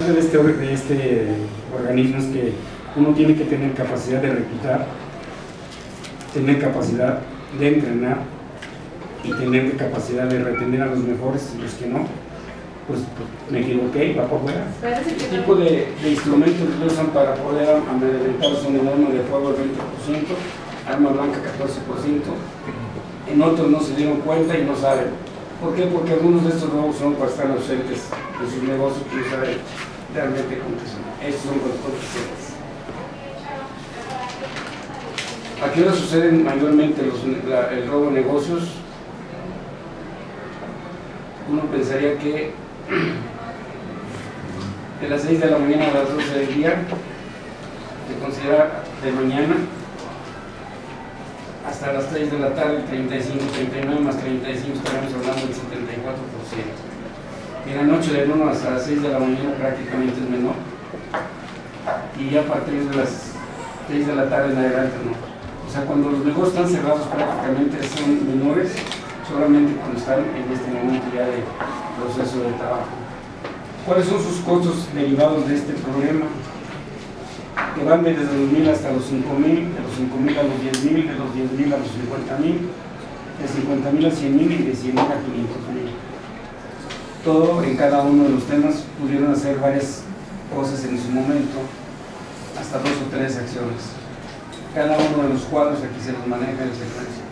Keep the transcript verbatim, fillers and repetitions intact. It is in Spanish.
De este, de este organismo es que uno tiene que tener capacidad de reclutar, tener capacidad de entrenar y tener capacidad de retener a los mejores, y los que no, pues, pues me equivoqué, va por fuera. ¿Qué tipo de, de instrumentos que usan para poder amedrentar? Son el arma de fuego el veinte por ciento, arma blanca catorce por ciento, en otros no se dieron cuenta y no saben. ¿Por qué? Porque algunos de estos robos son para estar ausentes de sus negocios y no saben realmente cómo son. Estos son los coeficientes. ¿A qué hora suceden mayormente los, la, el robo de negocios? Uno pensaría que de las seis de la mañana a las doce del día se considera de mañana hasta las tres de la tarde, treinta y cinco, treinta y nueve más treinta y cinco, estaremos hablando del setenta y cuatro por ciento. Y en la noche del uno hasta las seis de la mañana prácticamente es menor, y ya a partir de las seis de la tarde en adelante no. O sea, cuando los negocios están cerrados prácticamente son menores, solamente cuando están en este momento ya de proceso de trabajo. ¿Cuáles son sus costos derivados de este problema? Que van desde los mil hasta los cinco mil, de los cinco mil a los diez mil, de los diez mil a los cincuenta mil, de cincuenta mil a cien mil y de cien mil a quinientos mil. Todo en cada uno de los temas pudieron hacer varias cosas en su momento, hasta dos o tres acciones. Cada uno de los cuadros aquí se los maneja en secuencia.